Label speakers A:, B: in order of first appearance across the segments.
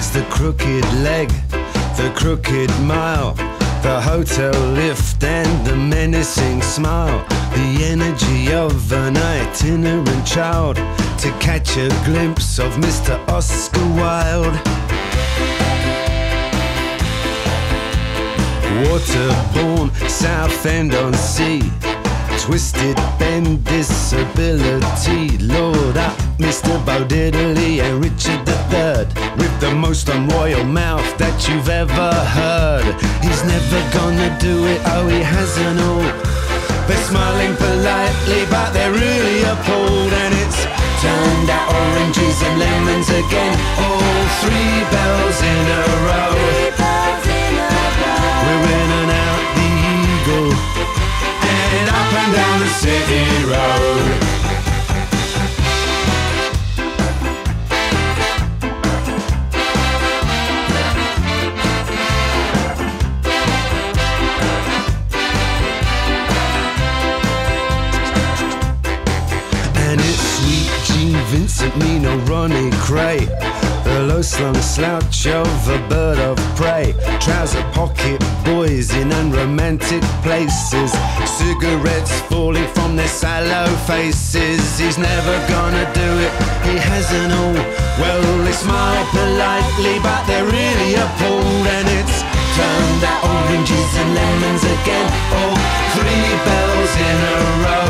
A: It's the crooked leg, the crooked mile, the hotel lift and the menacing smile, the energy of an itinerant child, to catch a glimpse of Mr. Oscar Wilde. Waterborne, Southend-on-Sea, twisted bend disability. Lord up, Mr. Bo Diddley and Richard III, with the most unroyal mouth that you've ever heard. He's never gonna do it, oh he hasn't all. They're smiling politely but they're really appalled, and it's turned out oranges and lemons again. All three bells in a row. We're in and out the Eagle and up and down the city road. And it's sweet Gene Vincent, Mino, Ronnie Cray, the low-slung slouch of a bird of prey, trouser pocket boys in unromantic places, cigarettes falling from their sallow faces. He's never gonna do it, he hasn't all. Well, they smile politely but they're really appalled, and it's turned out oranges and lemons again. All three bells in a row.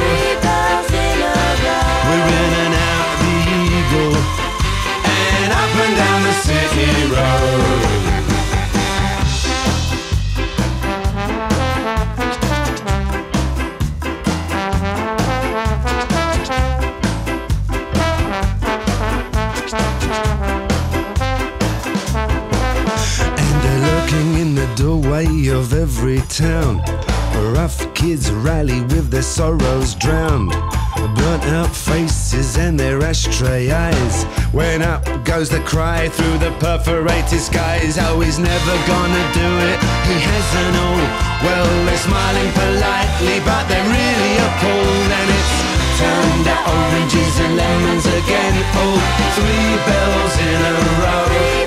A: We're in and out the Eagle and up and down the city road. And they're lurking in the doorway of every town. Rough kids rally with their sorrows drowned, burnt out faces and their ashtray eyes. When up goes the cry through the perforated skies. Oh, he's never gonna do it, he hasn't all. Well, they're smiling politely but they're really appalled, and it's turned out oranges and lemons again. Oh, three bells in a row.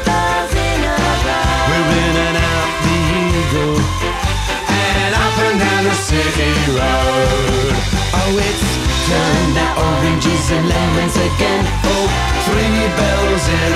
A: We're in and out the Eagle and up and down the city road. Oh, it's turned out oranges and lemons again. Oh, three bells in